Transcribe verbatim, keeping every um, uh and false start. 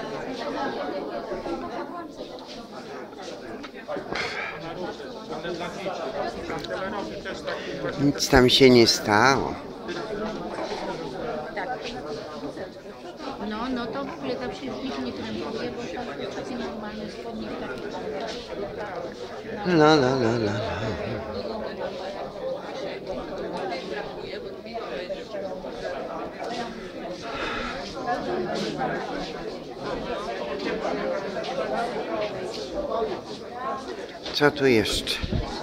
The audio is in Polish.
Nic tam się nie stało. No, no to w ogóle tam się już nie krępuje, bo to jest taki normalny spodnik taki. La la la la. Co tu jeszcze?